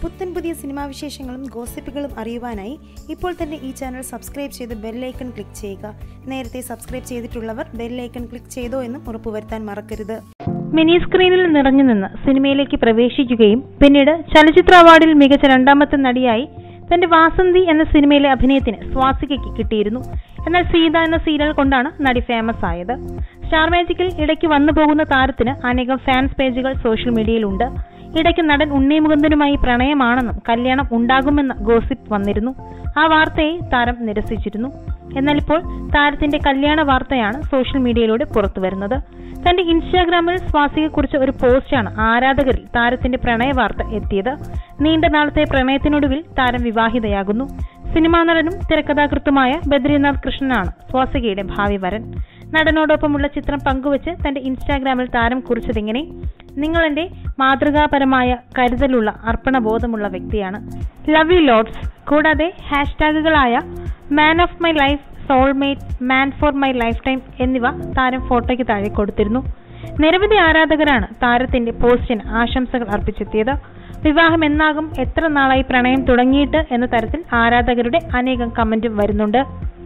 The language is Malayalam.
പുത്തൻ പുതിയ സിനിമാ വിശേഷങ്ങളും ഗോസിപ്പുകളും അറിയുവാനായി ഇപ്പോൾ തന്നെ ഈ ചാനൽ സബ്സ്ക്രൈബ് ചെയ്ത് ബെൽ ഐക്കൺ ക്ലിക്ക് ചെയ്യുക. നേരത്തെ സബ്സ്ക്രൈബ് ചെയ്തിട്ടുള്ളവർ ബെൽ ഐക്കൺ ക്ലിക്ക് ചെയ്തോ എന്നും ഉറപ്പുവരുത്താൻ മറക്കരുത്. മിനി സ്ക്രീനിൽ നിറഞ്ഞു നിന്ന് സിനിമയിലേക്ക് പ്രവേശിക്കുകയും പിന്നീട് ചലച്ചിത്ര അവാർഡിൽ മികച്ച രണ്ടാമത്തെ നടിയായി തന്റെ വാസന്തി എന്ന സിനിമയിലെ അഭിനയത്തിന് സ്വാസികയ്ക്ക് കിട്ടിയിരുന്നു. എന്നാൽ സീത എന്ന സീരിയൽ കൊണ്ടാണ് നടി ഫേമസ് ആയത്. സ്റ്റാർ മാജിക്കിൽ ഇടയ്ക്ക് വന്നു പോകുന്ന താരത്തിന് അനേകം ഫാൻസ് പേജുകൾ സോഷ്യൽ മീഡിയയിലുണ്ട്. ഇടയ്ക്ക് നടൻ ഉണ്ണി മുകുന്ദനുമായി പ്രണയമാണെന്നും കല്യാണം ഉണ്ടാകുമെന്ന ഗോസിപ്പ് വന്നിരുന്നു. ആ വാർത്തയെ താരം നിരസിച്ചിരുന്നു. എന്നാൽ ഇപ്പോൾ താരത്തിന്റെ കല്യാണ വാർത്തയാണ് സോഷ്യൽ മീഡിയയിലൂടെ പുറത്തു വരുന്നത്. തന്റെ ഇൻസ്റ്റാഗ്രാമിൽ സ്വാസികയെക്കുറിച്ച് ഒരു പോസ്റ്റാണ് ആരാധകരിൽ താരത്തിന്റെ പ്രണയ വാർത്ത എത്തിയത്. നീണ്ട നാളത്തെ പ്രണയത്തിനൊടുവിൽ താരം വിവാഹിതയാകുന്നു. സിനിമാ നടനും തിരക്കഥാകൃത്തുമായ ബദ്രിനാഥ് കൃഷ്ണനാണ് സ്വാസികയുടെ ഭാവി വരൻ. നടനോടൊപ്പമുള്ള ചിത്രം പങ്കുവച്ച് തന്റെ ഇൻസ്റ്റാഗ്രാമിൽ താരം കുറിച്ചതിങ്ങനെ: നിങ്ങൾ എന്റെ മാതൃകാപരമായ കരുതലുള്ള അർപ്പണബോധമുള്ള വ്യക്തിയാണ്. Love you loads. കൂടാതെ ഹാഷ്ടാഗുകളായ man of my life, soulmate, man for my lifetime എന്നിവ താരം ഫോട്ടോയ്ക്ക് താഴെ കൊടുത്തിരുന്നു. നിരവധി ആരാധകരാണ് താരത്തിന്റെ പോസ്റ്റിന് ആശംസകൾ അർപ്പിച്ചെത്തിയത്. വിവാഹം എന്നാകും, എത്ര നാളായി പ്രണയം തുടങ്ങിയിട്ട് എന്ന തരത്തിൽ ആരാധകരുടെ അനേകം കമന്റും വരുന്നുണ്ട്.